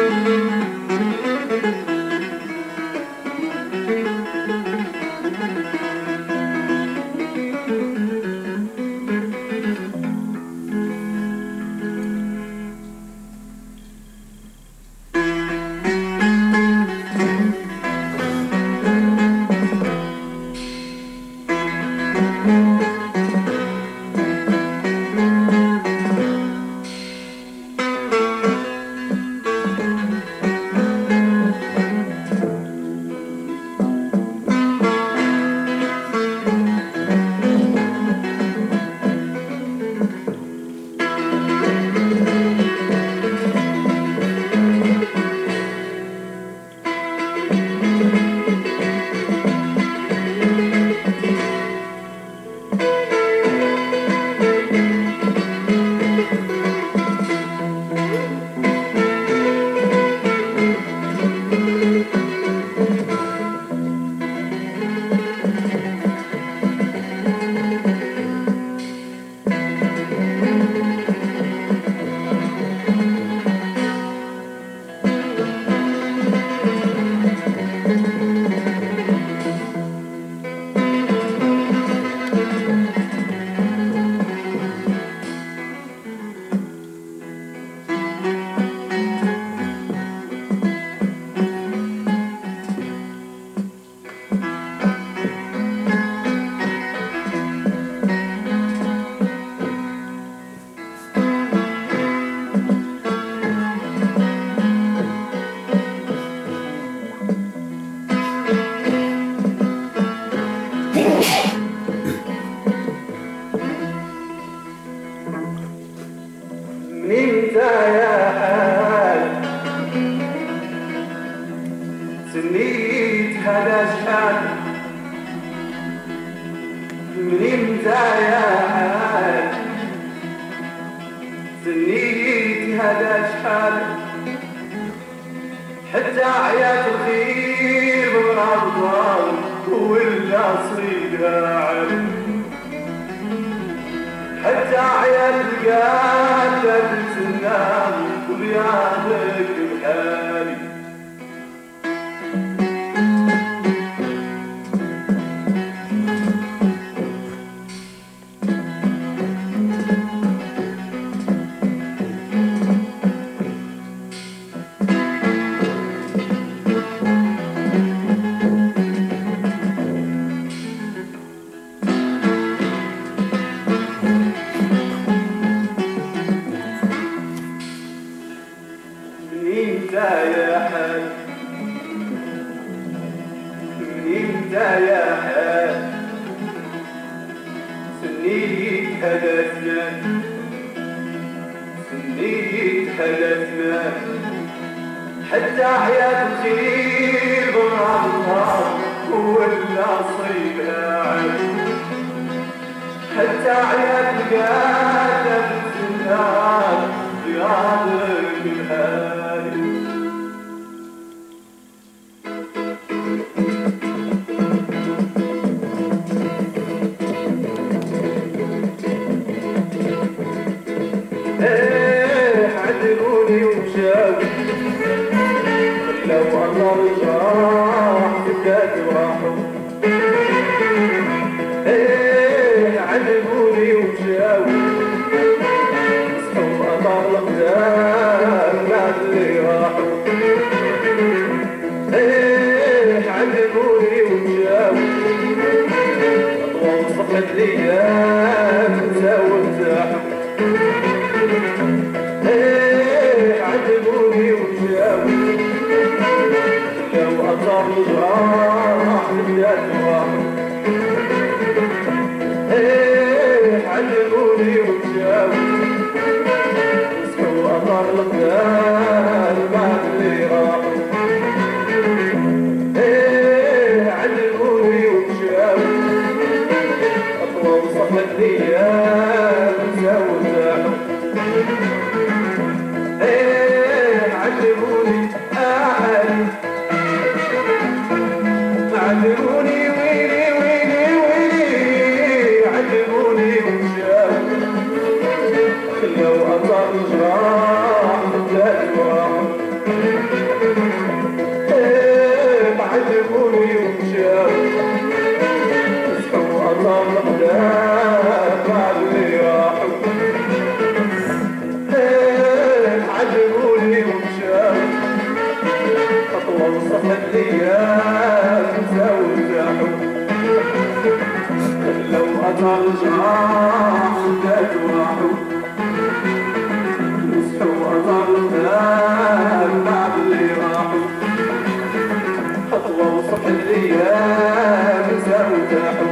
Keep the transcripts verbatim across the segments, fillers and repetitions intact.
سنيت هذا شحال من امتى يا حال سنيت هذا شحال حتى عيات الخير بالغضبان ولا صيدها عالي حتى عيات القاتل سنام وليالك بحالي يا حال من امتى يا حال سنيت حدثنا سنيت حدثنا حتى حياة الخير بالعطار ولا صيبها عالي حتى حياة القاتل سنان يعرف الحالي عذبوني ومشاوي خلوا الله وجراح سكات وراحوا عذبوني ومشاوي صحوا أطار الأقدام وصحت الايام زوجته لو اثر جراح شدات وراحوا مسحوا اثر الذهب بعد اللي راحوا خطوه وصحت الايام زوجته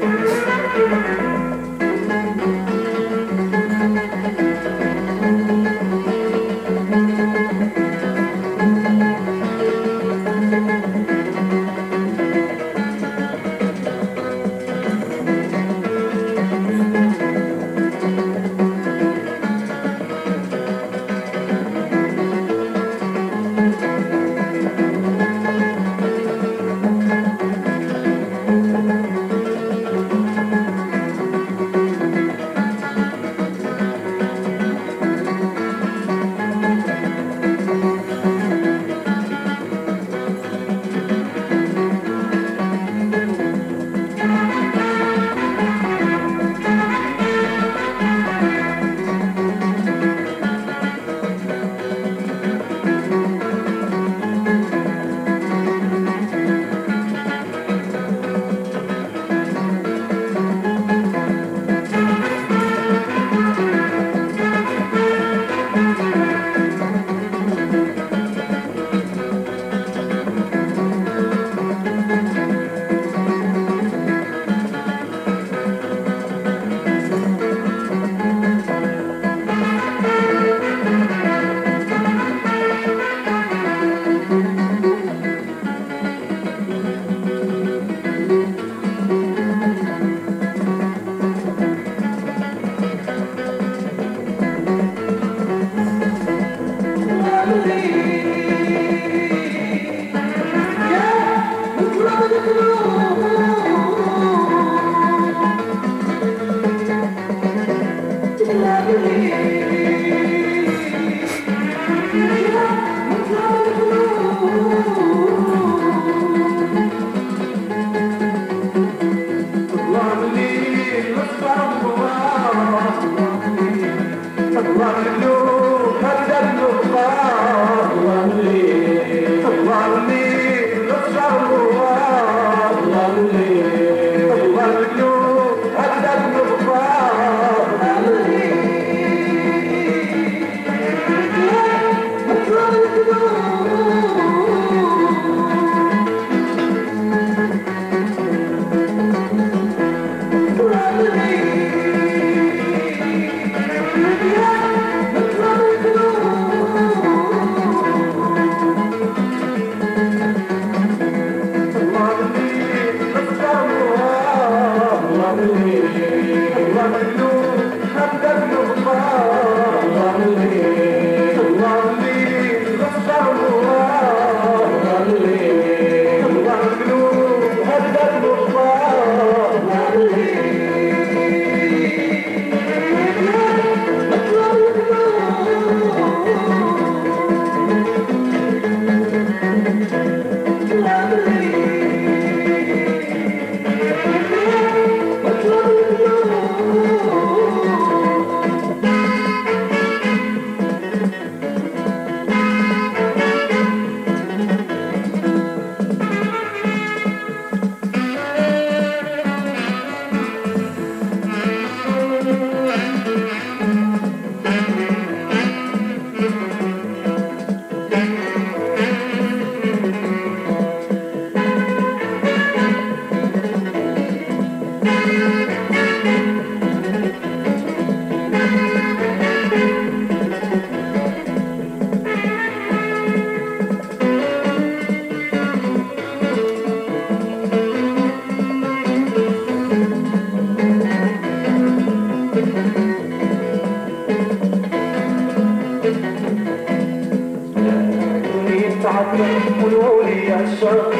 والولي الشر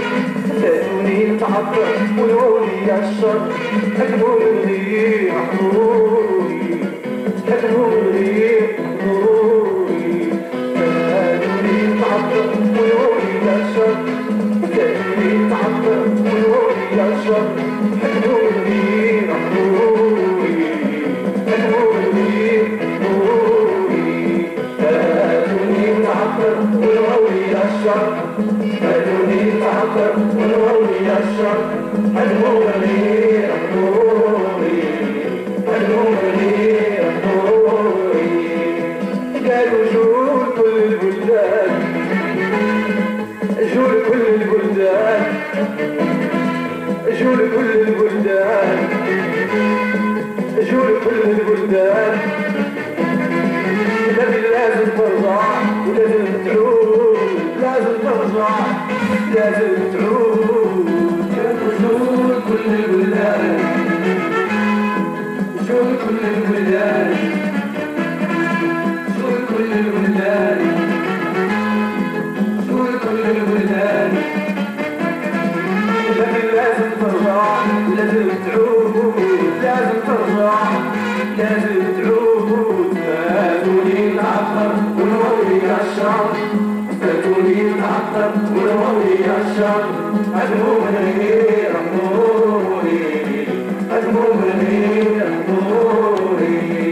تاني تعطر والولي الشر هتقول لي حضوري هتقول لي حضوري تاني تعطر والولي الشر تاني تعطر والولي الشر هتقول لي حضوري هتقول لي حضوري تاني تعطر والولي والغولي الشر خلوني نتعطر والغولي الشر حلموني حلموني حلموني حلموني قالوا جول كل البلدان جول كل البلدان جول كل البلدان جول كل البلدان لكن لازم ترجع ولازم تعود لازم ترجع لازم تعود جول كل البلدان جول كل البلدان جول كل البلدان جول كل البلدان لكن لازم ترجع لازم تعود لازم ترجع لازم تعود فاتوني نتعطر والغولي الشر فاتوني نتعطر والغولي الشر أدموني رحموني أدموني رحموني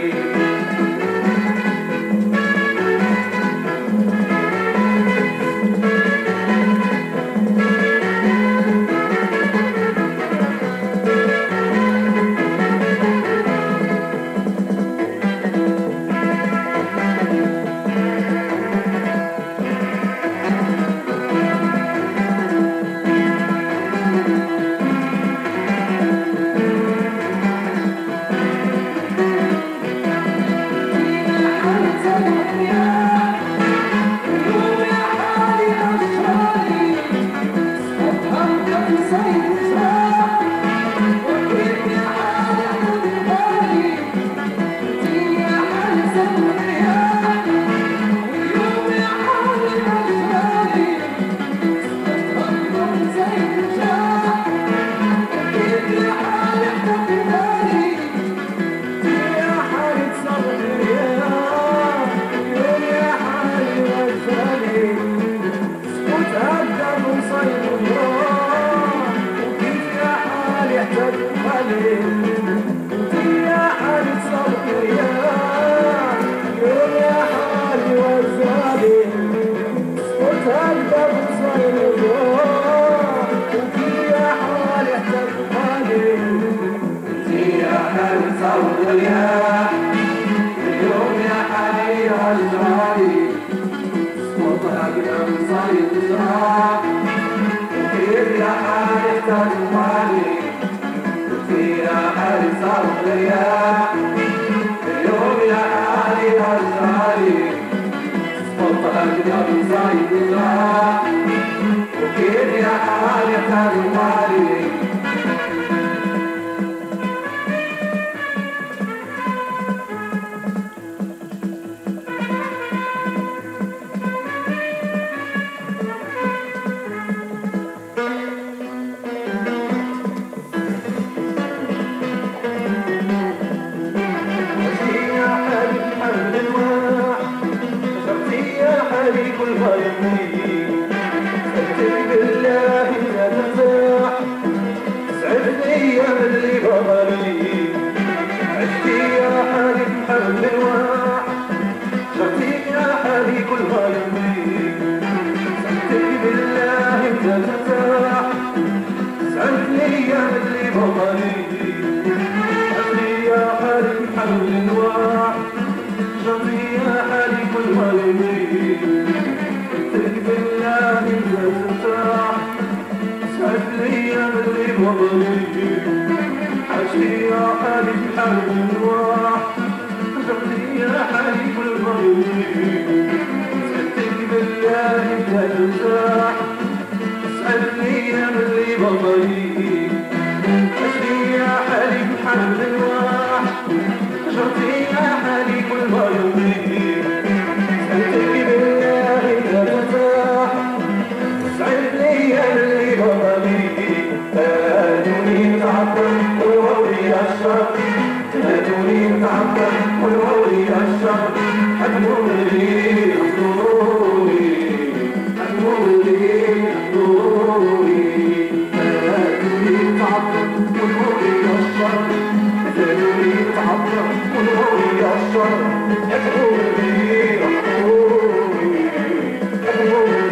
يا الشر يا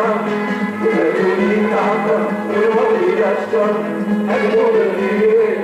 فاتوني تعبر والمولي يشكر هالمولي